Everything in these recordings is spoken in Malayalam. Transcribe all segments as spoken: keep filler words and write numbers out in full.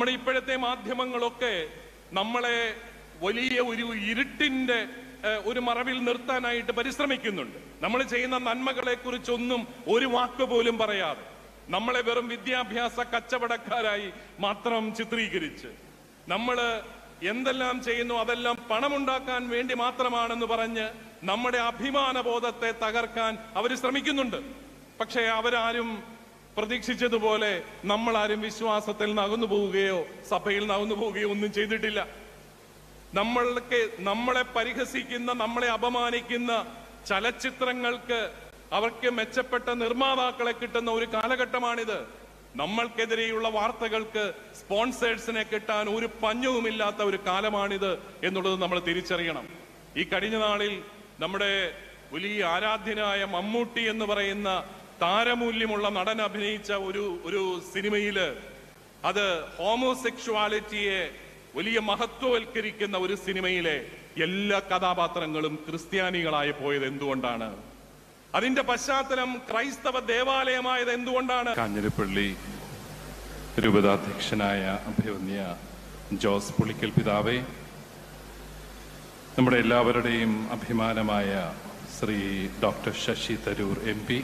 നമ്മുടെ ഇപ്പോഴത്തെ മാധ്യമങ്ങളൊക്കെ നമ്മളെ വലിയ ഒരു ഇരുട്ടിന്റെ ഒരു മറവിൽ നിർത്താനായിട്ട് പരിശ്രമിക്കുന്നുണ്ട്. നമ്മൾ ചെയ്യുന്ന നന്മകളെ കുറിച്ചൊന്നും ഒരു വാക്ക് പോലും പറയാതെ നമ്മളെ വെറും വിദ്യാഭ്യാസ കച്ചവടക്കാരായി മാത്രം ചിത്രീകരിച്ച് നമ്മള് എന്തെല്ലാം ചെയ്യുന്നു അതെല്ലാം പണമുണ്ടാക്കാൻ വേണ്ടി മാത്രമാണെന്ന് പറഞ്ഞ് നമ്മുടെ അഭിമാന ബോധത്തെ തകർക്കാൻ അവർ ശ്രമിക്കുന്നുണ്ട്. പക്ഷേ അവരാരും പ്രതീക്ഷിച്ചതുപോലെ നമ്മളാരും വിശ്വാസത്തിൽ നകന്നു പോവുകയോ സഭയിൽ നകന്നു പോവുകയോ ഒന്നും ചെയ്തിട്ടില്ല. നമ്മൾക്ക് നമ്മളെ പരിഹസിക്കുന്ന, നമ്മളെ അപമാനിക്കുന്ന ചലച്ചിത്രങ്ങൾക്ക് അവർക്ക് മെച്ചപ്പെട്ട നിർമ്മാതാക്കളെ കിട്ടുന്ന ഒരു കാലഘട്ടമാണിത്. നമ്മൾക്കെതിരെയുള്ള വാർത്തകൾക്ക് സ്പോൺസേഴ്സിനെ കിട്ടാൻ ഒരു പഞ്ഞവുമില്ലാത്ത ഒരു കാലമാണിത് എന്നുള്ളത് നമ്മൾ തിരിച്ചറിയണം. ഈ കഴിഞ്ഞ നാളിൽ നമ്മുടെ വലിയ ആരാധ്യനായ മമ്മൂട്ടി എന്ന് പറയുന്ന താരമൂല്യമുള്ള നടൻ അഭിനയിച്ച ഒരു ഒരു സിനിമയില് അത് ഹോമോസെക്ഷുവാലിറ്റിയെ വലിയ മഹത്വവൽക്കരിക്കുന്ന ഒരു സിനിമയിലെ എല്ലാ കഥാപാത്രങ്ങളും ക്രിസ്ത്യാനികളായി പോയത് എന്തുകൊണ്ടാണ്? അതിന്റെ പശ്ചാത്തലം ക്രൈസ്തവ ദേവാലയമായത് എന്തുകൊണ്ടാണ്? കാഞ്ഞിരപ്പള്ളി രൂപതാധ്യക്ഷനായ അഭിവന്യ ജോസ് പുളിക്കൽ പിതാവേ, നമ്മുടെ എല്ലാവരുടെയും അഭിമാനമായ Shri doctor Shashi Tharoor M P,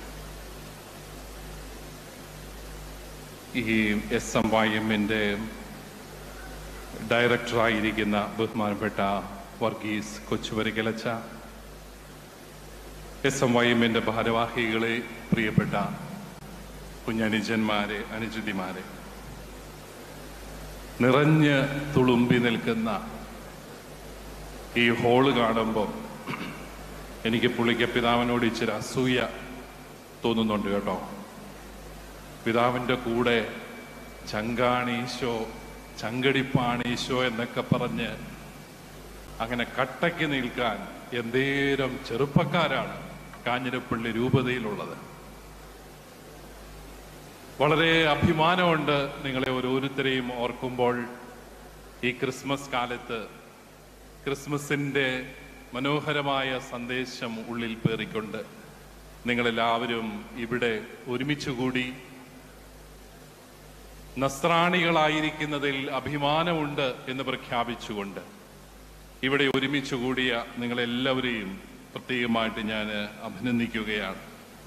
ഈ എസ് എം വൈ എമ്മിൻ്റെ ഡയറക്ടറായിരിക്കുന്ന ബഹുമാനപ്പെട്ട വർഗീസ് കൊച്ചുവരികലച്ച, എസ് എം വൈ എമ്മിൻ്റെ ഭാരവാഹികളെ, പ്രിയപ്പെട്ട കുഞ്ഞനുജന്മാരെ, അനുജതിമാരെ, നിറഞ്ഞ് തുളുമ്പി നിൽക്കുന്ന ഈ ഹോള് കാണുമ്പോൾ എനിക്ക് പുള്ളിക്ക പിതാവിനോട് ഇച്ചിരി അസൂയ തോന്നുന്നുണ്ട് കേട്ടോ. പിതാവിൻ്റെ കൂടെ ചങ്കാണീശോ, ചങ്കടിപ്പാണീശോ എന്നൊക്കെ പറഞ്ഞ് അങ്ങനെ കട്ടയ്ക്ക് നിൽക്കാൻ എന്തേരം ചെറുപ്പക്കാരാണ് കാഞ്ഞിരപ്പള്ളി രൂപതയിലുള്ളത്. വളരെ അഭിമാനമുണ്ട് നിങ്ങളെ ഓരോരുത്തരെയും ഓർക്കുമ്പോൾ. ഈ ക്രിസ്മസ് കാലത്ത് ക്രിസ്മസിൻ്റെ മനോഹരമായ സന്ദേശം ഉള്ളിൽ പേറിക്കൊണ്ട് നിങ്ങളെല്ലാവരും ഇവിടെ ഒരുമിച്ചുകൂടി നസ്രാണികളായിരിക്കുന്നതിൽ അഭിമാനമുണ്ട് എന്ന് പ്രഖ്യാപിച്ചുകൊണ്ട് ഇവിടെ ഒരുമിച്ച് കൂടിയ നിങ്ങളെല്ലാവരെയും പ്രത്യേകമായിട്ട് ഞാൻ അഭിനന്ദിക്കുകയാണ്.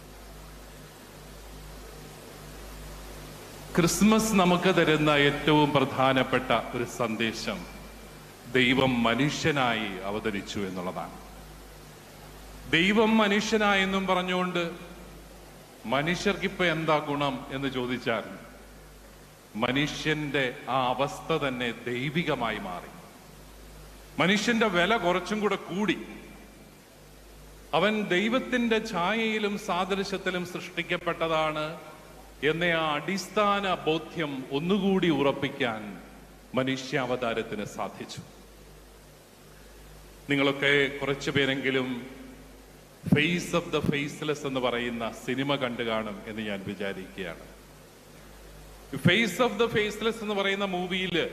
ക്രിസ്മസ് നമുക്ക് തരുന്ന ഏറ്റവും പ്രധാനപ്പെട്ട ഒരു സന്ദേശം ദൈവം മനുഷ്യനായി അവതരിച്ചു എന്നുള്ളതാണ്. ദൈവം മനുഷ്യനായെന്നും പറഞ്ഞുകൊണ്ട് മനുഷ്യർക്കിപ്പോ എന്താ ഗുണം എന്ന് ചോദിച്ചാൽ മനുഷ്യന്റെ ആ അവസ്ഥ തന്നെ ദൈവികമായി മാറി. മനുഷ്യന്റെ വില കുറച്ചും കൂടെ കൂടി. അവൻ ദൈവത്തിന്റെ ഛായയിലും സാദൃശ്യത്തിലും സൃഷ്ടിക്കപ്പെട്ടതാണ് എന്ന ആ അടിസ്ഥാന ബോധ്യം ഒന്നുകൂടി ഉറപ്പിക്കാൻ മനുഷ്യാവതാരത്തിന് സാധിച്ചു. നിങ്ങളൊക്കെ കുറച്ചു പേരെങ്കിലും ഫേസ് ഓഫ് ദ ഫേസ്ലെസ് എന്ന് പറയുന്ന സിനിമ കണ്ടു കാണും എന്ന് ഞാൻ വിചാരിക്കുകയാണ്. ഫേസ് ഓഫ് ദ ഫേസ്ലെസ് എന്ന് പറയുന്ന മൂവിയില്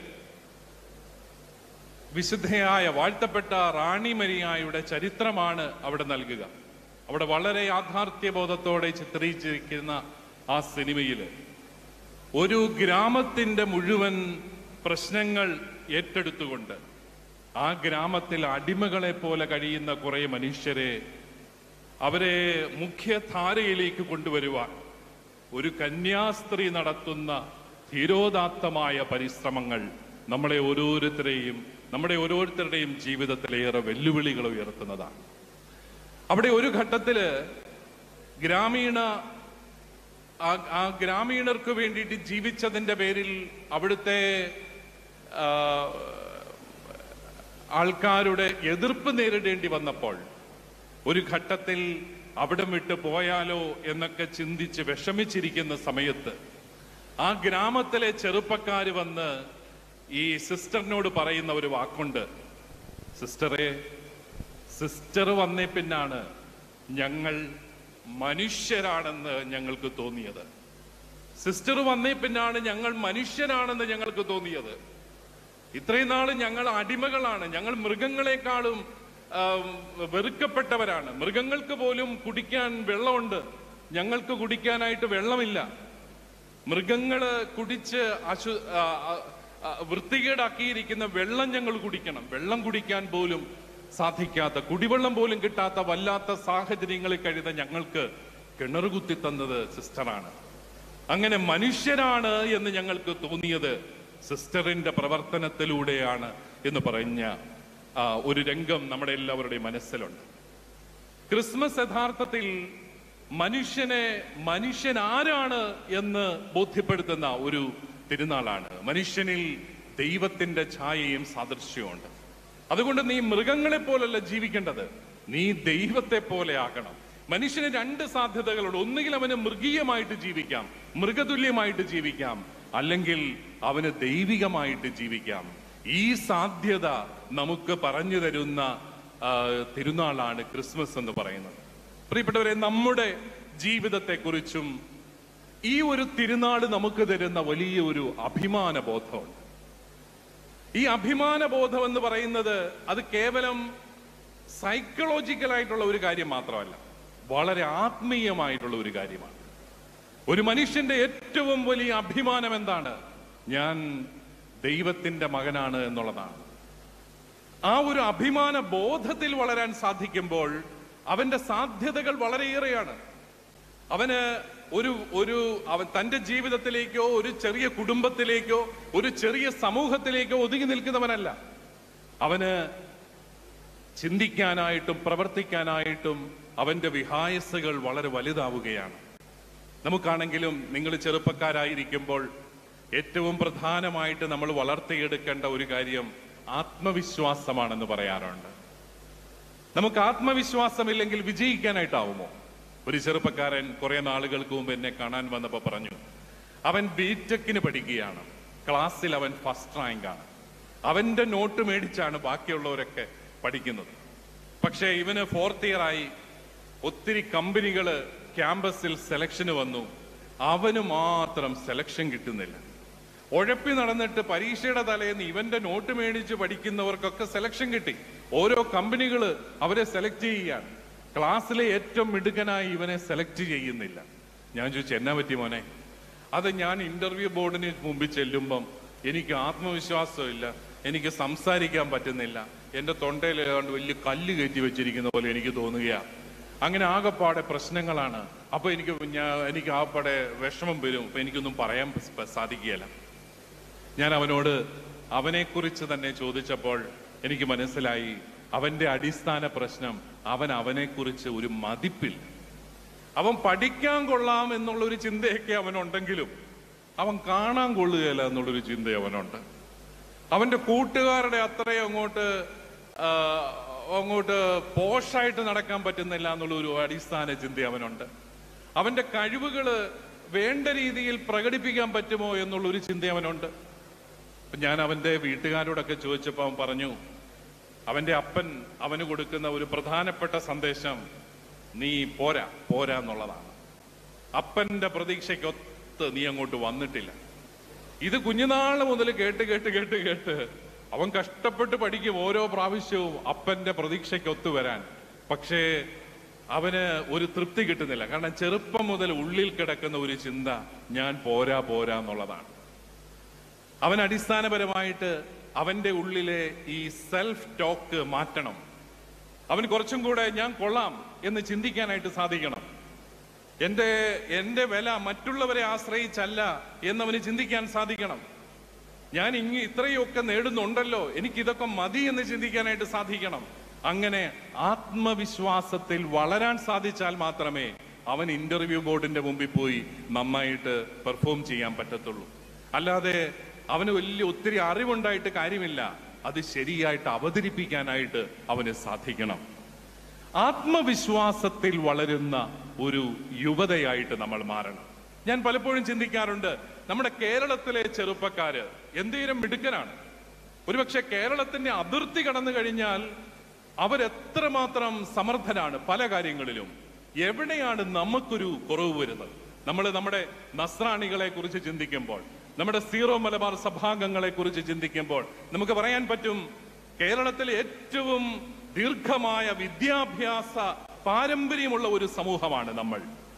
വിശുദ്ധയായ വാഴ്ത്തപ്പെട്ട റാണി മരിയായുടെ ചരിത്രമാണ് അവിടെ നൽകുക. അവിടെ വളരെ യാഥാർത്ഥ്യബോധത്തോടെ ചിത്രീകരിച്ചിരിക്കുന്ന ആ സിനിമയില് ഒരു ഗ്രാമത്തിന്റെ മുഴുവൻ പ്രശ്നങ്ങൾ ഏറ്റെടുത്തുകൊണ്ട് ആ ഗ്രാമത്തിൽ അടിമകളെ പോലെ കഴിയുന്ന കുറെ മനുഷ്യരെ അവരെ മുഖ്യധാരയിലേക്ക് കൊണ്ടുവരുവാൻ ഒരു കന്യാസ്ത്രീ നടത്തുന്ന ധീരോദാത്തമായ പരിശ്രമങ്ങൾ നമ്മളെ ഓരോരുത്തരെയും നമ്മുടെ ഓരോരുത്തരുടെയും ജീവിതത്തിലേറെ വെല്ലുവിളികൾ ഉയർത്തുന്നതാണ്. അവിടെ ഒരു ഘട്ടത്തില് ഗ്രാമീണ ആ ഗ്രാമീണർക്ക് വേണ്ടിയിട്ട് ജീവിച്ചതിന്റെ പേരിൽ അവിടുത്തെ ആൾക്കാരുടെ എതിർപ്പ് നേരിടേണ്ടി വന്നപ്പോൾ ഒരു ഘട്ടത്തിൽ അവിടം വിട്ട് പോയാലോ എന്നൊക്കെ ചിന്തിച്ച് വിഷമിച്ചിരിക്കുന്ന സമയത്ത് ആ ഗ്രാമത്തിലെ ചെറുപ്പക്കാര് വന്ന് ഈ സിസ്റ്ററിനോട് പറയുന്ന ഒരു വാക്കുണ്ട്. സിസ്റ്ററെ, സിസ്റ്റർ വന്നേ പിന്നാണ് ഞങ്ങൾ മനുഷ്യരാണെന്ന് ഞങ്ങൾക്ക് തോന്നിയത്. സിസ്റ്റർ വന്നേ പിന്നാണ് ഞങ്ങൾ മനുഷ്യരാണെന്ന് ഞങ്ങൾക്ക് തോന്നിയത്. ഇത്രയും നാള് ഞങ്ങൾ അടിമകളാണ്, ഞങ്ങൾ മൃഗങ്ങളെക്കാളും വെറുക്കപ്പെട്ടവരാണ്. മൃഗങ്ങൾക്ക് പോലും കുടിക്കാൻ വെള്ളമുണ്ട്, ഞങ്ങൾക്ക് കുടിക്കാനായിട്ട് വെള്ളമില്ല. മൃഗങ്ങള് കുടിച്ച് അശു ആ, ആ, ആ, വൃത്തികേടാക്കിയിരിക്കുന്ന വെള്ളം ഞങ്ങൾ കുടിക്കണം. വെള്ളം കുടിക്കാൻ പോലും സാധിക്കാത്ത, കുടിവെള്ളം പോലും കിട്ടാത്ത വല്ലാത്ത സാഹചര്യങ്ങളിൽ കഴിയുന്ന ഞങ്ങൾക്ക് കിണർ കുത്തി തന്നത് സിസ്റ്ററാണ്. അങ്ങനെ മനുഷ്യരാണ് എന്ന് ഞങ്ങൾക്ക് തോന്നിയത് സിസ്റ്ററിന്റെ പ്രവർത്തനത്തിലൂടെയാണ് എന്ന് പറഞ്ഞ ആ, ഒരു രംഗം നമ്മുടെ എല്ലാവരുടെയും മനസ്സിലുണ്ട്. ക്രിസ്മസ് യഥാർത്ഥത്തിൽ മനുഷ്യനെ മനുഷ്യൻ ആരാണ് എന്ന് ബോധ്യപ്പെടുത്തുന്ന ഒരു തിരുനാളാണ്. മനുഷ്യനിൽ ദൈവത്തിന്റെ ഛായയും സാദൃശ്യമുണ്ട്. അതുകൊണ്ട് നീ മൃഗങ്ങളെ പോലല്ല ജീവിക്കേണ്ടത്, നീ ദൈവത്തെ പോലെ ആകണം. മനുഷ്യന് രണ്ട് സാധ്യതകളുണ്ട്. ഒന്നുകിൽ അവന് മൃഗീയമായിട്ട് ജീവിക്കാം, മൃഗതുല്യമായിട്ട് ജീവിക്കാം, അല്ലെങ്കിൽ അവന് ദൈവികമായിട്ട് ജീവിക്കാം. ഈ സാധ്യത നമുക്ക് പറഞ്ഞു തരുന്ന ആ, തിരുനാളാണ് ക്രിസ്മസ് എന്ന് പറയുന്നത്. പ്രിയപ്പെട്ടവരെ, നമ്മുടെ ജീവിതത്തെക്കുറിച്ചും ഈ ഒരു തിരുനാൾ നമുക്ക് തരുന്ന വലിയ ഒരു അഭിമാന ബോധമുണ്ട്. ഈ അഭിമാന ബോധം എന്ന് പറയുന്നത് അത് കേവലം സൈക്കോളജിക്കൽ ആയിട്ടുള്ള ഒരു കാര്യം മാത്രമല്ല, വളരെ ആത്മീയമായിട്ടുള്ള ഒരു കാര്യമാണ്. ഒരു മനുഷ്യന്റെ ഏറ്റവും വലിയ അഭിമാനം എന്താണ്? ഞാൻ ദൈവത്തിന്റെ മകനാണ് എന്നുള്ളതാണ്. ആ ഒരു അഭിമാന ബോധത്തിൽ വളരാൻ സാധിക്കുമ്പോൾ അവന്റെ സാധ്യതകൾ വളരെയേറെയാണ്. അവന് ഒരു ഒരു അവൻ തന്റെ ജീവിതത്തിലേക്കോ ഒരു ചെറിയ കുടുംബത്തിലേക്കോ ഒരു ചെറിയ സമൂഹത്തിലേക്കോ ഒതുങ്ങി നിൽക്കുന്നവനല്ല. അവന് ചിന്തിക്കാനായിട്ടും പ്രവർത്തിക്കാനായിട്ടും അവന്റെ വിഹായസുകൾ വളരെ വലുതാവുകയാണ്. നമുക്കാണെങ്കിലും നിങ്ങൾ ചെറുപ്പക്കാരായിരിക്കുമ്പോൾ ഏറ്റവും പ്രധാനമായിട്ട് നമ്മൾ വളർത്തിയെടുക്കേണ്ട ഒരു കാര്യം ആത്മവിശ്വാസമാണെന്ന് പറയാറുണ്ട്. നമുക്ക് ആത്മവിശ്വാസമില്ലെങ്കിൽ വിജയിക്കാനായിട്ടാവുമോ? ഒരു ചെറുപ്പക്കാരൻ കുറെ നാളുകൾക്ക് മുമ്പ് എന്നെ കാണാൻ വന്നപ്പോൾ പറഞ്ഞു, അവൻ ബിടെക്കിന് പഠിക്കുകയാണ്, ക്ലാസ്സിൽ അവൻ ഫസ്റ്റ് റാങ്കാണ്, അവന്റെ നോട്ട് മേടിച്ചാണ് ബാക്കിയുള്ളവരൊക്കെ പഠിക്കുന്നത്. പക്ഷേ ഇവന് ഫോർത്ത് ഇയർ ആയി, ഒത്തിരി കമ്പനികള് ക്യാമ്പസിൽ സെലക്ഷന് വന്നു, അവന് മാത്രം സെലക്ഷൻ കിട്ടുന്നില്ല. ഉഴപ്പി നടന്നിട്ട് പരീക്ഷയുടെ തലേന്ന് ഇവന്റെ നോട്ട് മേടിച്ച് പഠിക്കുന്നവർക്കൊക്കെ സെലക്ഷൻ കിട്ടി. ഓരോ കമ്പനികള് അവരെ സെലക്ട് ചെയ്യുകയാണ്. ക്ലാസ്സിലെ ഏറ്റവും മിടുക്കനായി ഇവനെ സെലക്ട് ചെയ്യുന്നില്ല. ഞാൻ ചോദിച്ചു, എന്നാ പറ്റി മോനെ? അത് ഞാൻ ഇന്റർവ്യൂ ബോർഡിന് മുമ്പിൽ ചെല്ലുമ്പം എനിക്ക് ആത്മവിശ്വാസമില്ല, എനിക്ക് സംസാരിക്കാൻ പറ്റുന്നില്ല, എന്റെ തൊണ്ടയിൽ ഏതാണ്ട് വലിയ കല്ല് കയറ്റി വെച്ചിരിക്കുന്ന പോലെ എനിക്ക് തോന്നുകയാണ്. അങ്ങനെ ആകെപ്പാടെ പ്രശ്നങ്ങളാണ്. അപ്പൊ എനിക്ക് ഞാൻ എനിക്ക് ആകെപ്പാടെ വിഷമം വരും. അപ്പൊ എനിക്കൊന്നും പറയാൻ സാധിക്കുകയില്ല. ഞാൻ അവനോട് അവനെക്കുറിച്ച് തന്നെ ചോദിച്ചപ്പോൾ എനിക്ക് മനസ്സിലായി, അവന്റെ അടിസ്ഥാന പ്രശ്നം അവൻ അവനെക്കുറിച്ച് ഒരു മതിപ്പില്ല. അവൻ പഠിക്കാൻ കൊള്ളാം എന്നുള്ളൊരു ചിന്തയൊക്കെ അവനുണ്ടെങ്കിലും അവൻ കാണാൻ കൊള്ളുകയില്ല എന്നുള്ളൊരു ചിന്ത അവനുണ്ട്. അവന്റെ കൂട്ടുകാരുടെ അത്രയും അങ്ങോട്ട് അങ്ങോട്ട് പോഷായിട്ട് നടക്കാൻ പറ്റുന്നില്ല എന്നുള്ളൊരു അടിസ്ഥാന ചിന്ത അവനുണ്ട്. അവന്റെ കഴിവുകള് വേണ്ട രീതിയിൽ പ്രകടിപ്പിക്കാൻ പറ്റുമോ എന്നുള്ളൊരു ചിന്ത അവനുണ്ട്. ഞാൻ അവന്റെ വീട്ടുകാരോടൊക്കെ ചോദിച്ചപ്പോൾ അവൻ പറഞ്ഞു, അവന്റെ അപ്പൻ അവന് കൊടുക്കുന്ന ഒരു പ്രധാനപ്പെട്ട സന്ദേശം നീ പോരാ പോരാ എന്നുള്ളതാണ്. അപ്പന്റെ പ്രതീക്ഷയ്ക്കൊത്ത് നീ അങ്ങോട്ട് വന്നിട്ടില്ല. ഇത് കുഞ്ഞുനാള് മുതൽ കേട്ട് കേട്ട് കേട്ട് കേട്ട് അവൻ കഷ്ടപ്പെട്ട് പഠിക്കും ഓരോ പ്രാവശ്യവും അപ്പന്റെ പ്രതീക്ഷയ്ക്കൊത്ത് വരാൻ. പക്ഷേ അവന് ഒരു തൃപ്തി കിട്ടുന്നില്ല. കാരണം ചെറുപ്പം മുതൽ ഉള്ളിൽ കിടക്കുന്ന ഒരു ചിന്ത ഞാൻ പോരാ പോരാ എന്നുള്ളതാണ്. അവൻ അടിസ്ഥാനപരമായിട്ട് അവന്റെ ഉള്ളിലെ ഈ സെൽഫ് ടോക്ക് മാറ്റണം. അവൻ കുറച്ചും കൂടെ ഞാൻ കൊള്ളാം എന്ന് ചിന്തിക്കാനായിട്ട് സാധിക്കണം. എന്റെ എന്റെ വില മറ്റുള്ളവരെ ആശ്രയിച്ചല്ല എന്നവന് ചിന്തിക്കാൻ സാധിക്കണം. ഞാൻ ഇങ്ങ ഇത്രയൊക്കെ നേടുന്നുണ്ടല്ലോ, എനിക്കിതൊക്കെ മതി എന്ന് ചിന്തിക്കാനായിട്ട് സാധിക്കണം. അങ്ങനെ ആത്മവിശ്വാസത്തിൽ വളരാൻ സാധിച്ചാൽ മാത്രമേ അവൻ ഇന്റർവ്യൂ ബോർഡിന്റെ മുമ്പിൽ പോയി നന്നായിട്ട് പെർഫോം ചെയ്യാൻ പറ്റത്തുള്ളൂ. അല്ലാതെ അവന് വലിയ ഒത്തിരി അറിവുണ്ടായിട്ട് കാര്യമില്ല, അത് ശരിയായിട്ട് അവതരിപ്പിക്കാനായിട്ട് അവന് സാധിക്കണം. ആത്മവിശ്വാസത്തിൽ വളരുന്ന ഒരു യുവതയായിട്ട് നമ്മൾ മാറണം. ഞാൻ പലപ്പോഴും ചിന്തിക്കാറുണ്ട്, നമ്മുടെ കേരളത്തിലെ ചെറുപ്പക്കാര് എന്തേലും മിടുക്കനാണ്. ഒരുപക്ഷെ കേരളത്തിന്റെ അതിർത്തി കടന്നു കഴിഞ്ഞാൽ അവരെത്രമാത്രം സമർത്ഥനാണ് പല കാര്യങ്ങളിലും. എവിടെയാണ് നമുക്കൊരു കുറവ് വരുന്നത്? നമ്മൾ നമ്മുടെ നസ്രാണികളെ കുറിച്ച് ചിന്തിക്കുമ്പോൾ, നമ്മുടെ സീറോ മലബാർ സഭാംഗങ്ങളെ കുറിച്ച് ചിന്തിക്കുമ്പോൾ നമുക്ക് പറയാൻ പറ്റും, കേരളത്തിലെ ഏറ്റവും ദീർഘമായ വിദ്യാഭ്യാസ പാരമ്പര്യമുള്ള ഒരു സമൂഹമാണ് നമ്മൾ.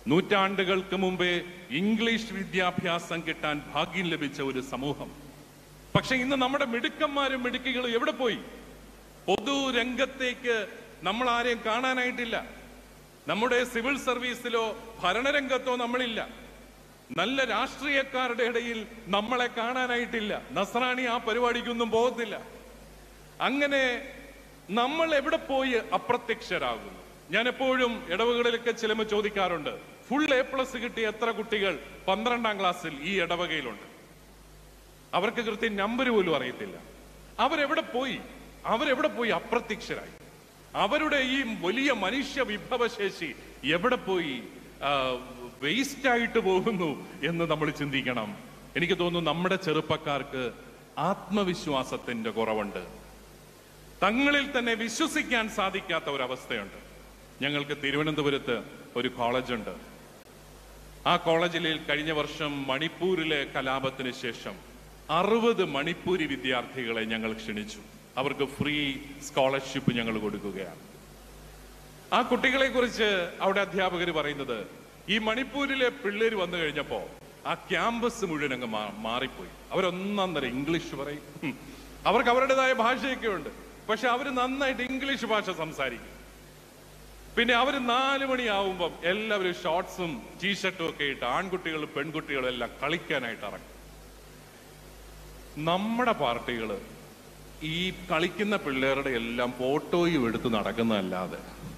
നൂറ്റാണ്ടുകൾക്ക് മുമ്പേ ഇംഗ്ലീഷ് വിദ്യാഭ്യാസം കിട്ടാൻ ഭാഗ്യം ലഭിച്ച ഒരു സമൂഹം. പക്ഷെ ഇന്ന് നമ്മുടെ മിടുക്കന്മാരും മിടുക്കികളും എവിടെ പോയി? പൊതു രംഗത്തേക്ക് നമ്മൾ ആരെയും കാണാനായിട്ടില്ല. നമ്മുടെ സിവിൽ സർവീസിലോ ഭരണരംഗത്തോ നമ്മളില്ല. നല്ല രാഷ്ട്രീയക്കാരുടെ ഇടയിൽ നമ്മളെ കാണാനായിട്ടില്ല. നസ്രാണി ആ പരിപാടിക്കൊന്നും പോകത്തില്ല. അങ്ങനെ നമ്മൾ എവിടെ പോയി അപ്രത്യക്ഷരാകുന്നു? ഞാൻ എപ്പോഴും ഇടവകളിലൊക്കെ ചിലപ്പോൾ ചോദിക്കാറുണ്ട്, ഫുൾ എ പ്ലസ് കിട്ടിയ എത്ര കുട്ടികൾ പന്ത്രണ്ടാം ക്ലാസ്സിൽ ഈ ഇടവകയിലുണ്ട്? അവർക്ക് കൃത്യം നമ്പർ പോലും അറിയത്തില്ല. അവരെവിടെ പോയി? അവരെവിടെ പോയി അപ്രത്യക്ഷരായി? അവരുടെ ഈ വലിയ മനുഷ്യ വിഭവശേഷി എവിടെ പോയി വേസ്റ്റ് ആയിട്ട് പോകുന്നു എന്ന് നമ്മൾ ചിന്തിക്കണം. എനിക്ക് തോന്നുന്നു നമ്മുടെ ചെറുപ്പക്കാർക്ക് ആത്മവിശ്വാസത്തിന്റെ കുറവുണ്ട്. തങ്ങളിൽ തന്നെ വിശ്വസിക്കാൻ സാധിക്കാത്ത ഒരവസ്ഥയുണ്ട്. ഞങ്ങൾക്ക് തിരുവനന്തപുരത്ത് ഒരു കോളേജുണ്ട്. ആ കോളേജിൽ കഴിഞ്ഞ വർഷം മണിപ്പൂരിലെ കലാപത്തിന് ശേഷം അറുപത് മണിപ്പൂരി വിദ്യാർത്ഥികളെ ഞങ്ങൾ ക്ഷണിച്ചു. അവർക്ക് ഫ്രീ സ്കോളർഷിപ്പ് ഞങ്ങൾ കൊടുക്കുകയാണ്. ആ കുട്ടികളെ കുറിച്ച് അവിടെ അധ്യാപകർ പറയുന്നത്, ഈ മണിപ്പൂരിലെ പിള്ളേർ വന്നു കഴിഞ്ഞപ്പോ ആ ക്യാമ്പസ് മുഴുവൻ അങ്ങ് മാറിപ്പോയി. അവരൊന്നര ഇംഗ്ലീഷ് പറയും. അവർക്ക് അവരുടേതായ ഭാഷയൊക്കെ ഉണ്ട്. പക്ഷെ അവർ നന്നായിട്ട് ഇംഗ്ലീഷ് ഭാഷ സംസാരിക്കും. പിന്നെ അവർ നാല് മണിയാവുമ്പം എല്ലാവരും ഷോർട്സും ടീഷർട്ടും ഒക്കെ ഇട്ട് ആൺകുട്ടികളും പെൺകുട്ടികളും എല്ലാം കളിക്കാനായിട്ട് ഇറങ്ങും. നമ്മുടെ പാർട്ടികള് ഈ കളിക്കുന്ന പിള്ളേരുടെ എല്ലാം ഫോട്ടോയും എടുത്ത് നടക്കുന്നതല്ലാതെ,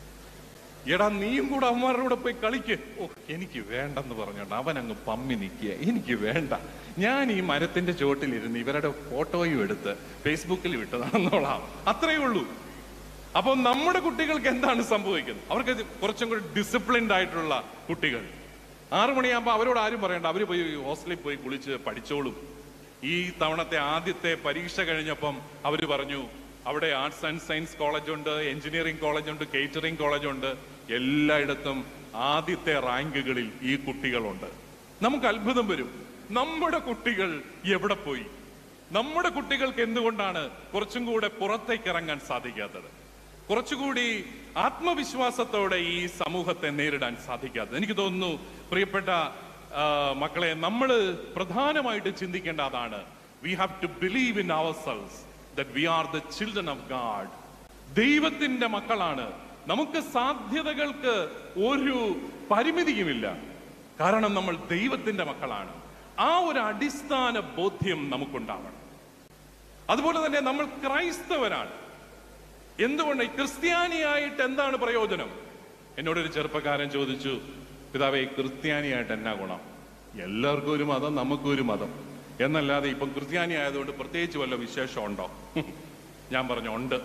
എടാ നീയും കൂടെ അവന്മാരുടെ കൂടെ പോയി കളിക്ക്, ഓ എനിക്ക് വേണ്ടെന്ന് പറഞ്ഞോണ്ട് അവൻ അങ്ങ് പമ്മി നിൽക്കുക, എനിക്ക് വേണ്ട, ഞാൻ ഈ മരത്തിന്റെ ചുവട്ടിലിരുന്ന് ഇവരുടെ ഫോട്ടോയും എടുത്ത് ഫേസ്ബുക്കിൽ വിട്ട് നടന്നോളാം, അത്രയേ ഉള്ളൂ. അപ്പൊ നമ്മുടെ കുട്ടികൾക്ക് എന്താണ് സംഭവിക്കുന്നത്? അവർക്ക് കുറച്ചും കൂടി ഡിസിപ്ലിൻഡ് ആയിട്ടുള്ള കുട്ടികൾ. ആറു മണിയാകുമ്പോ അവരോട് ആരും പറയണ്ട, അവര് പോയി ഹോസ്റ്റലിൽ പോയി കുളിച്ച് പഠിച്ചോളും. ഈ തവണത്തെ ആദ്യത്തെ പരീക്ഷ കഴിഞ്ഞപ്പം അവര് പറഞ്ഞു, അവിടെ ആർട്സ് ആൻഡ് സയൻസ് കോളേജ് ഉണ്ട്, എഞ്ചിനീയറിംഗ് കോളേജ് ഉണ്ട്, കേറ്ററിംഗ് കോളേജ് ഉണ്ട്, എല്ലായിടത്തും ആദ്യത്തെ റാങ്കുകളിൽ ഈ കുട്ടികളുണ്ട്. നമുക്ക് അത്ഭുതം വരും, നമ്മുടെ കുട്ടികൾ എവിടെ പോയി? നമ്മുടെ കുട്ടികൾക്ക് എന്തുകൊണ്ടാണ് കുറച്ചും കൂടെ പുറത്തേക്ക് ഇറങ്ങാൻ സാധിക്കാത്തത്? കുറച്ചുകൂടി ആത്മവിശ്വാസത്തോടെ ഈ സമൂഹത്തെ നേരിടാൻ സാധിക്കാത്തത്? എനിക്ക് തോന്നുന്നു പ്രിയപ്പെട്ട മക്കളെ, നമ്മൾ പ്രധാനമായിട്ട് ചിന്തിക്കേണ്ട അതാണ്. We have to believe in ourselves that we are the children of God. ദൈവത്തിന്റെ മക്കളാണ്. നമുക്ക് സാധ്യതകൾക്ക് ഒരു പരിമിതിയുമില്ല, കാരണം നമ്മൾ ദൈവത്തിന്റെ മക്കളാണ്. ആ ഒരു അടിസ്ഥാന ബോധ്യം നമുക്കുണ്ടാവണം. അതുപോലെ തന്നെ നമ്മൾ ക്രൈസ്തവരാണ്. എന്തുകൊണ്ട് ക്രിസ്ത്യാനിയായിട്ട് എന്താണ് പ്രയോജനം? എന്നോടൊരു ചെറുപ്പക്കാരൻ ചോദിച്ചു, പിതാവേ ക്രിസ്ത്യാനിയായിട്ട് എന്നാ ഗുണം? എല്ലാവർക്കും ഒരു മതം, നമുക്കും ഒരു മതം എന്നല്ലാതെ ഇപ്പം ക്രിസ്ത്യാനി ആയതുകൊണ്ട് പ്രത്യേകിച്ച് വല്ല വിശേഷം ഉണ്ടോ? ഞാൻ പറഞ്ഞു ഉണ്ട്.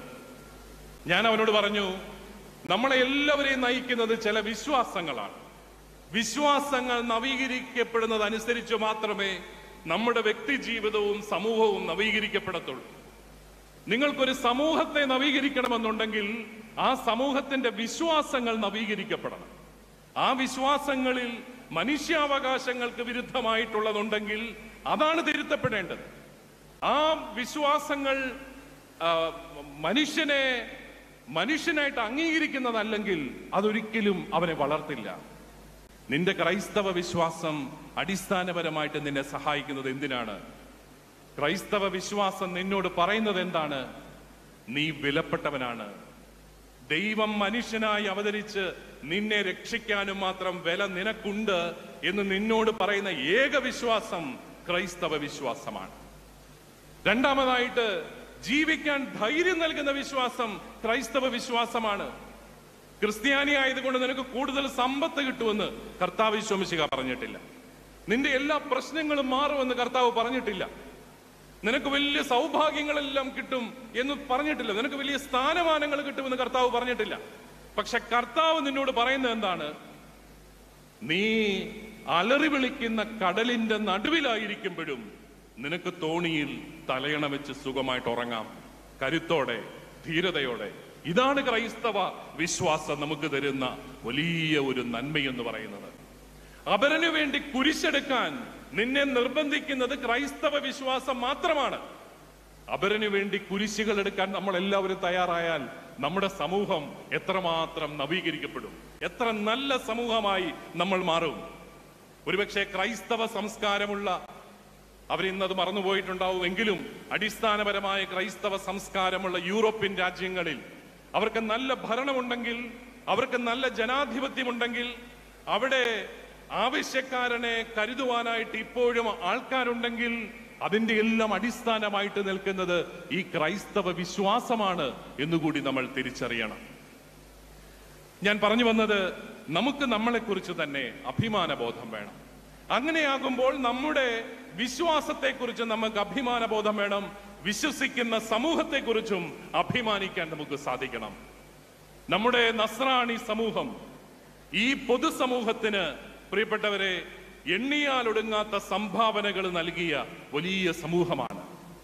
ഞാൻ അവനോട് പറഞ്ഞു, നമ്മളെ എല്ലാവരെയും നയിക്കുന്നത് ചില വിശ്വാസങ്ങളാണ്. വിശ്വാസങ്ങൾ നവീകരിക്കപ്പെടുന്നത് അനുസരിച്ച് മാത്രമേ നമ്മുടെ വ്യക്തി ജീവിതവും സമൂഹവും നവീകരിക്കപ്പെടത്തുള്ളൂ. നിങ്ങൾക്കൊരു സമൂഹത്തെ നവീകരിക്കണമെന്നുണ്ടെങ്കിൽ ആ സമൂഹത്തിന്റെ വിശ്വാസങ്ങൾ നവീകരിക്കപ്പെടണം. ആ വിശ്വാസങ്ങളിൽ മനുഷ്യാവകാശങ്ങൾക്ക് വിരുദ്ധമായിട്ടുള്ളതുണ്ടെങ്കിൽ അതാണ് തിരുത്തപ്പെടേണ്ടത്. ആ വിശ്വാസങ്ങൾ മനുഷ്യനെ മനുഷ്യനായിട്ട് അംഗീകരിക്കുന്നതല്ലെങ്കിൽ അതൊരിക്കലും അവനെ വളർത്തില്ല. നിന്റെ ക്രൈസ്തവ വിശ്വാസം അടിസ്ഥാനപരമായിട്ട് നിന്നെ സഹായിക്കുന്നത് എന്തിനാണ്? ക്രൈസ്തവ വിശ്വാസം നിന്നോട് പറയുന്നത് എന്താണ്? നീ വിലപ്പെട്ടവനാണ്. ദൈവം മനുഷ്യനായി അവതരിച്ച് നിന്നെ രക്ഷിക്കാനും മാത്രം വില നിനക്കുണ്ട് എന്ന് നിന്നോട് പറയുന്ന ഏക വിശ്വാസം ക്രൈസ്തവ വിശ്വാസമാണ്. രണ്ടാമതായിട്ട് ജീവിക്കാൻ ധൈര്യം നൽകുന്ന വിശ്വാസം ക്രൈസ്തവ വിശ്വാസമാണ്. ക്രിസ്ത്യാനി ആയതുകൊണ്ട് നിനക്ക് കൂടുതൽ സമ്പത്ത് കിട്ടുമെന്ന് കർത്താവ് ഈശോമിശിഹാ പറഞ്ഞിട്ടില്ല. നിന്റെ എല്ലാ പ്രശ്നങ്ങളും മാറുമെന്ന് കർത്താവ് പറഞ്ഞിട്ടില്ല. നിനക്ക് വലിയ സൗഭാഗ്യങ്ങളെല്ലാം കിട്ടും എന്ന് പറഞ്ഞിട്ടില്ല. നിനക്ക് വലിയ സ്ഥാനമാനങ്ങൾ കിട്ടുമെന്ന് കർത്താവ് പറഞ്ഞിട്ടില്ല. പക്ഷെ കർത്താവ് നിന്നോട് പറയുന്നത് എന്താണ്? നീ അലറി വിളിക്കുന്ന കടലിന്റെ നടുവിലായിരിക്കുമ്പോഴും നിനക്ക് തോണിയിൽ തലയണ വെച്ച് സുഖമായിട്ട് ഉറങ്ങാം, കരുത്തോടെ, ധീരതയോടെ. ഇതാണ് ക്രൈസ്തവ വിശ്വാസം നമുക്ക് തരുന്ന വലിയ ഒരു നന്മയെന്ന് പറയുന്നത്. അപരനു വേണ്ടി കുരിശെടുക്കാൻ നിന്നെ നിർബന്ധിക്കുന്നത് ക്രൈസ്തവ വിശ്വാസം മാത്രമാണ്. അപരനു വേണ്ടി കുരിശുകൾ എടുക്കാൻ നമ്മൾ എല്ലാവരും തയ്യാറായാൽ നമ്മുടെ സമൂഹം എത്രമാത്രം നവീകരിക്കപ്പെടും. എത്ര നല്ല സമൂഹമായി നമ്മൾ മാറും. ഒരുപക്ഷെ ക്രൈസ്തവ സംസ്കാരമുള്ള അവരിന്നത് മറന്നുപോയിട്ടുണ്ടാവും എങ്കിലും അടിസ്ഥാനപരമായ ക്രൈസ്തവ സംസ്കാരമുള്ള യൂറോപ്യൻ രാജ്യങ്ങളിൽ അവർക്ക് നല്ല ഭരണമുണ്ടെങ്കിൽ, അവർക്ക് നല്ല ജനാധിപത്യമുണ്ടെങ്കിൽ, അവിടെ ആവശ്യക്കാരനെ കരുതുവാനായിട്ട് ഇപ്പോഴും ആൾക്കാരുണ്ടെങ്കിൽ അതിന്റെ എല്ലാം അടിസ്ഥാനമായിട്ട് നിൽക്കുന്നത് ഈ ക്രൈസ്തവ വിശ്വാസമാണ് എന്നുകൂടി നമ്മൾ തിരിച്ചറിയണം. ഞാൻ പറഞ്ഞു വന്നത്, നമുക്ക് നമ്മളെക്കുറിച്ച് തന്നെ അഭിമാനബോധം വേണം. അങ്ങനെയാകുമ്പോൾ നമ്മുടെ വിശ്വാസത്തെക്കുറിച്ച് നമുക്ക് അഭിമാനബോധം വേണം. വിശ്വസിക്കുന്ന സമൂഹത്തെക്കുറിച്ചും അഭിമാനിക്കാൻ നമുക്ക് സാധിക്കണം. നമ്മുടെ നസ്രാണി സമൂഹം ഈ പൊതുസമൂഹത്തിന്, പ്രിയപ്പെട്ടവരെ, എണ്ണിയാലൊടുങ്ങാത്ത സംഭാവനകൾ നൽകിയ വലിയ സമൂഹമാണ്.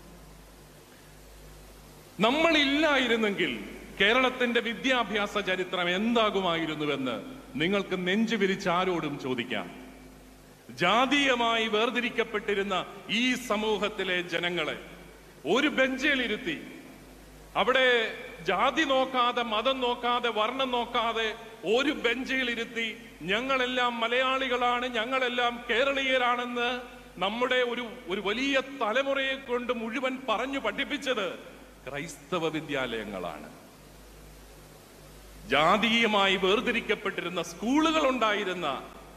നമ്മളില്ലായിരുന്നെങ്കിൽ കേരളത്തിന്റെ വിദ്യാഭ്യാസ ചരിത്രം എന്താകുമായിരുന്നുവെന്ന് നിങ്ങൾക്ക് നെഞ്ചു വിരിച്ച് ആരോടും ചോദിക്കാം. ജാതീയമായി വേർതിരിക്കപ്പെട്ടിരുന്ന ഈ സമൂഹത്തിലെ ജനങ്ങളെ ഒരു ബെഞ്ചിലിരുത്തി, അവിടെ ജാതി നോക്കാതെ, മതം നോക്കാതെ, വർണ്ണം നോക്കാതെ ഒരു ബെഞ്ചിലിരുത്തി ഞങ്ങളെല്ലാം മലയാളികളാണ്, ഞങ്ങളെല്ലാം കേരളീയരാണെന്ന് നമ്മുടെ ഒരു ഒരു വലിയ തലമുറയെ കൊണ്ട് മുഴുവൻ പറഞ്ഞു പഠിപ്പിച്ചത് ക്രൈസ്തവ വിദ്യാലയങ്ങളാണ്. ജാതീയമായി വേർതിരിക്കപ്പെട്ടിരുന്ന സ്കൂളുകൾ ഉണ്ടായിരുന്ന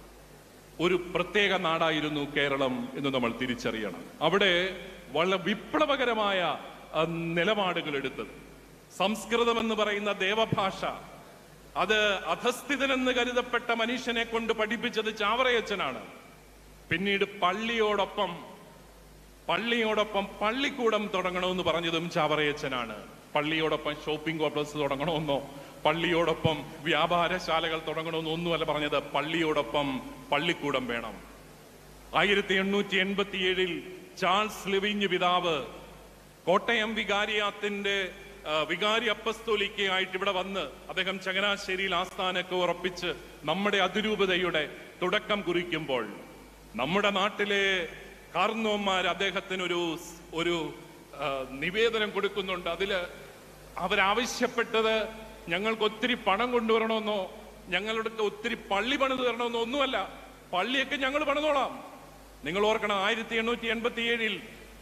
ഒരു പ്രത്യേക നാടായിരുന്നു കേരളം എന്ന് നമ്മൾ തിരിച്ചറിയണം. അവിടെ വളരെ വിപ്ലവകരമായ നിലപാടുകൾ എടുത്തത്, സംസ്കൃതം എന്ന് പറയുന്ന ദേവഭാഷ, അത് അധസ്ഥിതനെന്ന് കരുതപ്പെട്ട മനുഷ്യനെ കൊണ്ട് പഠിപ്പിച്ചത് ചാവറയച്ചനാണ്. പിന്നീട് പള്ളിയോടൊപ്പം പള്ളിയോടൊപ്പം പള്ളിക്കൂടം തുടങ്ങണമെന്ന് പറഞ്ഞതും ചാവറയച്ചനാണ്. പള്ളിയോടൊപ്പം ഷോപ്പിംഗ് കോംപ്ലക്സ് തുടങ്ങണമെന്നോ പള്ളിയോടൊപ്പം വ്യാപാരശാലകൾ തുടങ്ങണമെന്നോ ഒന്നുമല്ല പറഞ്ഞത്, പള്ളിയോടൊപ്പം പള്ളിക്കൂടം വേണം. ആയിരത്തി എണ്ണൂറ്റി എൺപത്തി ഏഴിൽ ചാൾസ് ലിവിഞ്ഞ് പിതാവ് കോട്ടയം വികാരിയാത്തിന്റെ വികാരി അപ്പസ്തോലിക്കയായിട്ട് ഇവിടെ വന്ന് അദ്ദേഹം ചങ്ങനാശ്ശേരിയിൽ ആസ്ഥാനമൊക്കെ ഉറപ്പിച്ച് നമ്മുടെ അതിരൂപതയുടെ തുടക്കം കുറിക്കുമ്പോൾ നമ്മുടെ നാട്ടിലെ കാർന്നോന്മാർ അദ്ദേഹത്തിനൊരു ഒരു നിവേദനം കൊടുക്കുന്നുണ്ട്. അതില് അവരാവശ്യപ്പെട്ടത് ഞങ്ങൾക്ക് ഒത്തിരി പണം കൊണ്ടുവരണമെന്നോ ഞങ്ങളുടെ ഒത്തിരി പള്ളി പണിത് തരണമെന്നോ ഒന്നുമല്ല, പള്ളിയൊക്കെ ഞങ്ങൾ പണിതോളാം. നിങ്ങൾ ഓർക്കണം, ആയിരത്തി എണ്ണൂറ്റി എൺപത്തി ഏഴിൽ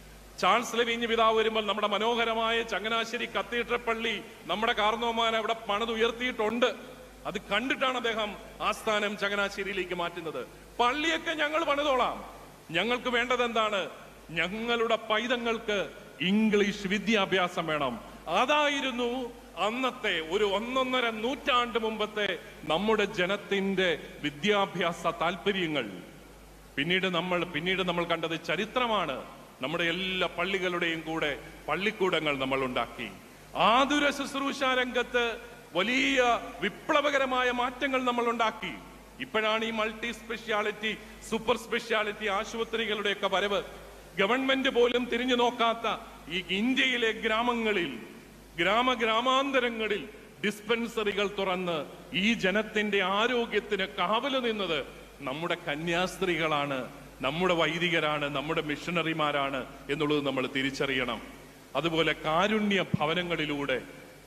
ചാൾസ് ലിവിഞ്ഞ് പിതാവ് വരുമ്പോൾ നമ്മുടെ മനോഹരമായ ചങ്ങനാശ്ശേരി കത്തീഡ്രൽ പള്ളി നമ്മുടെ കാർന്നോമാൻ അവിടെ പണിതുയർത്തിയിട്ടുണ്ട്. അത് കണ്ടിട്ടാണ് അദ്ദേഹം ആസ്ഥാനം ചങ്ങനാശ്ശേരിയിലേക്ക് മാറ്റുന്നത്. പള്ളിയൊക്കെ ഞങ്ങൾ പണിതോളാം, ഞങ്ങൾക്ക് വേണ്ടത് എന്താണ്? ഞങ്ങളുടെ പൈതങ്ങൾക്ക് ഇംഗ്ലീഷ് വിദ്യാഭ്യാസം വേണം. അതായിരുന്നു അന്നത്തെ ഒരു ഒന്നൊന്നര നൂറ്റാണ്ട് മുമ്പത്തെ നമ്മുടെ ജനത്തിന്റെ വിദ്യാഭ്യാസ താല്പര്യങ്ങൾ. പിന്നീട് നമ്മൾ പിന്നീട് നമ്മൾ കണ്ടത് ചരിത്രമാണ്. നമ്മുടെ എല്ലാ പള്ളികളുടെയും കൂടെ പള്ളിക്കൂടങ്ങൾ നമ്മൾ ഉണ്ടാക്കി. ആതുര ശുശ്രൂഷ രംഗത്ത് വലിയ വിപ്ലവകരമായ മാറ്റങ്ങൾ നമ്മൾ ഉണ്ടാക്കി. ഇപ്പോഴാണ് ഈ മൾട്ടി സ്പെഷ്യാലിറ്റി, സൂപ്പർ സ്പെഷ്യാലിറ്റി ആശുപത്രികളുടെയൊക്കെ വരവ്. ഗവൺമെന്റ് പോലും തിരിഞ്ഞു നോക്കാത്ത ഈ ഇന്ത്യയിലെ ഗ്രാമങ്ങളിൽ, ഗ്രാമ ഗ്രാമാന്തരങ്ങളിൽ ഡിസ്പെൻസറികൾ തുറന്ന് ഈ ജനത്തിന്റെ ആരോഗ്യത്തിന് കാവല് നിന്നത് നമ്മുടെ കന്യാസ്ത്രീകളാണ്, നമ്മുടെ വൈദികരാണ്, നമ്മുടെ മിഷണറിമാരാണ് എന്നുള്ളത് നമ്മൾ തിരിച്ചറിയണം. അതുപോലെ കാരുണ്യ ഭവനങ്ങളിലൂടെ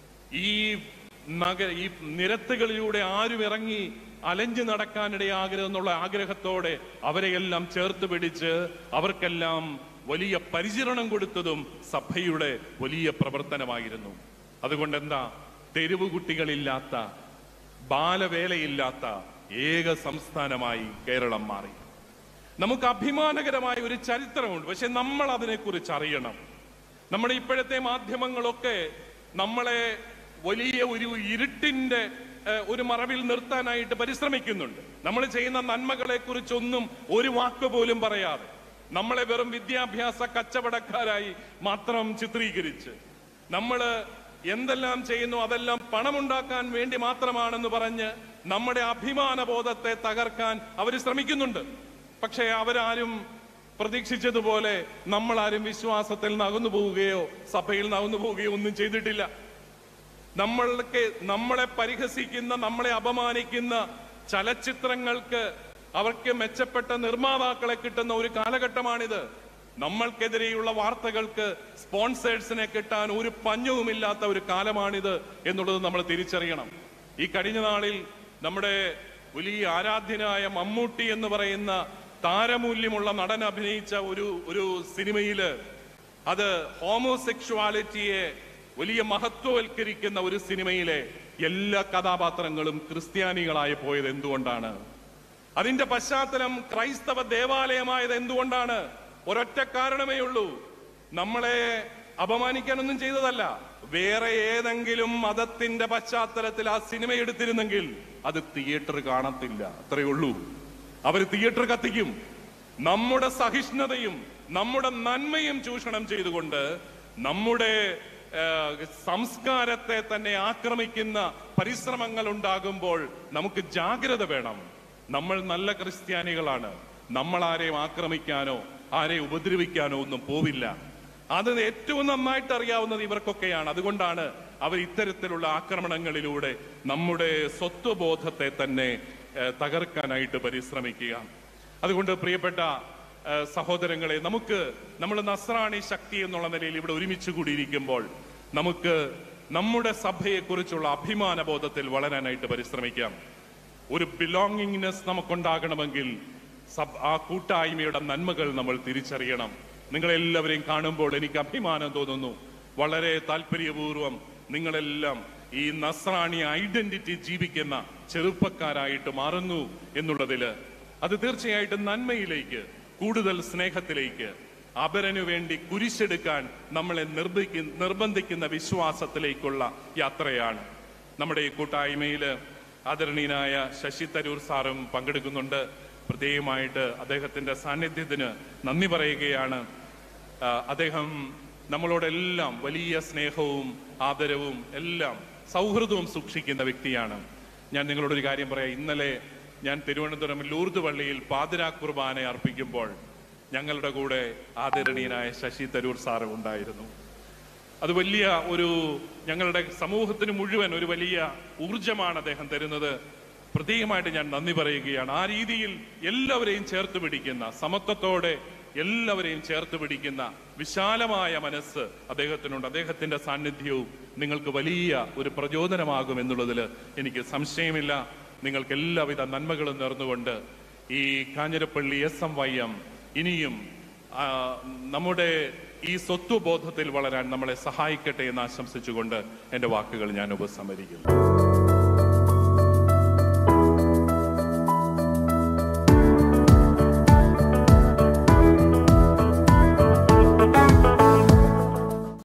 ഈ നഗര ഈ നിരത്തുകളിലൂടെ ആരും ഇറങ്ങി അലഞ്ഞു നടക്കാനിടയാകരുതെന്നുള്ള ആഗ്രഹത്തോടെ അവരെയെല്ലാം ചേർത്ത് പിടിച്ച് അവർക്കെല്ലാം വലിയ പരിചരണം കൊടുത്തതും സഭയുടെ വലിയ പ്രവർത്തനമായിരുന്നു. അതുകൊണ്ട് എന്താ, തെരുവ് കുട്ടികളില്ലാത്ത, ബാലവേലയില്ലാത്ത ഏക സംസ്ഥാനമായി കേരളം മാറി. നമുക്ക് അഭിമാനകരമായ ഒരു ചരിത്രമുണ്ട്. പക്ഷെ നമ്മൾ അതിനെക്കുറിച്ച് അറിയണം. നമ്മുടെ ഇപ്പോഴത്തെ മാധ്യമങ്ങളൊക്കെ നമ്മളെ വലിയ ഒരു ഇരുട്ടിന്റെ ഒരു മറവിൽ നിർത്താനായിട്ട് പരിശ്രമിക്കുന്നുണ്ട്. നമ്മൾ ചെയ്യുന്ന നന്മകളെ കുറിച്ചൊന്നും ഒരു വാക്ക് പോലും പറയാതെ നമ്മളെ വെറും വിദ്യാഭ്യാസ കച്ചവടക്കാരായി മാത്രം ചിത്രീകരിച്ച് നമ്മൾ എന്തെല്ലാം ചെയ്യുന്നു അതെല്ലാം പണമുണ്ടാക്കാൻ വേണ്ടി മാത്രമാണെന്ന് പറഞ്ഞ് നമ്മുടെ അഭിമാനബോധത്തെ തകർക്കാൻ അവർ ശ്രമിക്കുന്നുണ്ട്. പക്ഷേ അവരാരും പ്രതീക്ഷിച്ചതുപോലെ നമ്മളാരും വിശ്വാസത്തിൽ നിന്ന് അകന്നു പോവുകയോ സഭയിൽ നിന്ന് അകന്നു പോവുകയോ ഒന്നും ചെയ്തിട്ടില്ല. നമ്മൾക്ക് നമ്മളെ പരിഹസിക്കുന്ന, നമ്മളെ അപമാനിക്കുന്ന ചലച്ചിത്രങ്ങൾക്ക് അവർക്ക് മെച്ചപ്പെട്ട നിർമ്മാതാക്കളെ കിട്ടുന്ന ഒരു കാലഘട്ടമാണിത്. നമ്മൾക്കെതിരെയുള്ള വാർത്തകൾക്ക് സ്പോൺസേഴ്സിനെ കിട്ടാൻ ഒരു പഞ്ഞവുമില്ലാത്ത ഒരു കാലമാണിത് എന്നുള്ളത് നമ്മൾ തിരിച്ചറിയണം. ഈ കഴിഞ്ഞ നാളിൽ നമ്മുടെ വലിയ ആരാധ്യനായ മമ്മൂട്ടി എന്ന് പറയുന്ന താരമൂല്യമുള്ള നടൻ അഭിനയിച്ച ഒരു ഒരു സിനിമയില് അത് ഹോമോസെക്ഷുവാലിറ്റിയെ വലിയ മഹത്വവൽക്കരിക്കുന്ന ഒരു സിനിമയിലെ എല്ലാ കഥാപാത്രങ്ങളും ക്രിസ്ത്യാനികളായി പോയത് എന്തുകൊണ്ടാണ്? അതിന്റെ പശ്ചാത്തലം ക്രൈസ്തവ ദേവാലയമായത് എന്തുകൊണ്ടാണ്? ഒരൊറ്റ കാരണമേ ഉള്ളൂ, നമ്മളെ അപമാനിക്കാനൊന്നും ചെയ്തതല്ല. വേറെ ഏതെങ്കിലും മതത്തിന്റെ പശ്ചാത്തലത്തിൽ ആ സിനിമ എടുത്തിരുന്നെങ്കിൽ അത് തിയേറ്റർ കാണത്തില്ല, അത്രയേ ഉള്ളൂ. അവർ തിയേറ്റർ കത്തിക്കും. നമ്മുടെ സഹിഷ്ണുതയും നമ്മുടെ നന്മയും ചൂഷണം ചെയ്തുകൊണ്ട് നമ്മുടെ സംസ്കാരത്തെ തന്നെ ആക്രമിക്കുന്ന പരിശ്രമങ്ങൾ ഉണ്ടാകുമ്പോൾ നമുക്ക് ജാഗ്രത വേണം. നമ്മൾ നല്ല ക്രിസ്ത്യാനികളാണ്. നമ്മൾ ആരെയും ആക്രമിക്കാനോ ആരെയും ഉപദ്രവിക്കാനോ ഒന്നും പോവില്ല. അത് ഏറ്റവും നന്നായിട്ട് അറിയാവുന്നത് ഇവർക്കൊക്കെയാണ്. അതുകൊണ്ടാണ് അവർ ഇത്തരത്തിലുള്ള ആക്രമണങ്ങളിലൂടെ നമ്മുടെ സ്വത്വബോധത്തെ തന്നെ തകർക്കാനായിട്ട് പരിശ്രമിക്കുക. അതുകൊണ്ട് പ്രിയപ്പെട്ട സഹോദരങ്ങളെ, നമുക്ക് നമ്മൾ നസ്രാണി ശക്തി എന്നുള്ള നിലയിൽ ഇവിടെ ഒരുമിച്ച് കൂടിയിരിക്കുമ്പോൾ നമുക്ക് നമ്മുടെ സഭയെക്കുറിച്ചുള്ള അഭിമാന ബോധത്തിൽ വളരാനായിട്ട് പരിശ്രമിക്കാം. ഒരു ബിലോങ്ങിങ്നെസ് നമുക്കുണ്ടാകണമെങ്കിൽ ആ കൂട്ടായ്മയുടെ നന്മകൾ നമ്മൾ തിരിച്ചറിയണം. നിങ്ങളെല്ലാവരെയും കാണുമ്പോൾ എനിക്ക് അഭിമാനം തോന്നുന്നു. വളരെ താല്പര്യപൂർവം നിങ്ങളെല്ലാം ഈ നസ്രാണി ഐഡന്റിറ്റി ജീവിക്കുന്ന ചെറുപ്പക്കാരായിട്ട് മാറുന്നു എന്നുള്ളതില് അത് തീർച്ചയായിട്ടും നന്മയിലേക്ക്, കൂടുതൽ സ്നേഹത്തിലേക്ക്, അപരനു വേണ്ടി കുരിശെടുക്കാൻ നമ്മളെ നിർബന്ധി നിർബന്ധിക്കുന്ന വിശ്വാസത്തിലേക്കുള്ള യാത്രയാണ്. നമ്മുടെ ഈ കൂട്ടായ്മയില് ആദരണീയനായ ശശി തരൂർ സാറും പങ്കെടുക്കുന്നുണ്ട്. പ്രത്യേകമായിട്ട് അദ്ദേഹത്തിന്റെ സാന്നിധ്യത്തിന് നന്ദി പറയുകയാണ്. അദ്ദേഹം നമ്മളോടെല്ലാം വലിയ സ്നേഹവും ആദരവും എല്ലാം സൗഹൃദവും സൂക്ഷിക്കുന്ന വ്യക്തിയാണ്. ഞാൻ നിങ്ങളോടൊരു കാര്യം പറയാം. ഇന്നലെ ഞാൻ തിരുവനന്തപുരം ലൂർദ് പള്ളിയിൽ പാതിരാ കുർബാന അർപ്പിക്കുമ്പോൾ ഞങ്ങളുടെ കൂടെ ആദരണീയനായ ശശി തരൂർ സാറ് ഉണ്ടായിരുന്നു. അത് വലിയ ഒരു ഞങ്ങളുടെ സമൂഹത്തിന് മുഴുവൻ ഒരു വലിയ ഊർജമാണ് അദ്ദേഹം തരുന്നത്. പ്രത്യേകമായിട്ട് ഞാൻ നന്ദി പറയുകയാണ്. ആ രീതിയിൽ എല്ലാവരെയും ചേർത്ത് പിടിക്കുന്ന, സമത്വത്തോടെ എല്ലാവരെയും ചേർത്ത് പിടിക്കുന്ന വിശാലമായ മനസ്സ് അദ്ദേഹത്തിനുണ്ട്. അദ്ദേഹത്തിന്റെ സാന്നിധ്യവും നിങ്ങൾക്ക് വലിയ ഒരു പ്രചോദനമാകും എന്നുള്ളതിൽ എനിക്ക് സംശയമില്ല. നിങ്ങൾക്ക് എല്ലാവിധ നന്മകളും നേർന്നുകൊണ്ട് ഈ Kanjirappally S M Y M ഇനിയും നമ്മുടെ ഈ സ്വത്വബോധത്തിൽ വളരാൻ നമ്മളെ സഹായിക്കട്ടെ എന്ന് ആശംസിച്ചുകൊണ്ട് എൻ്റെ വാക്കുകൾ ഞാൻ ഉപസംഹരിക്കുന്നു.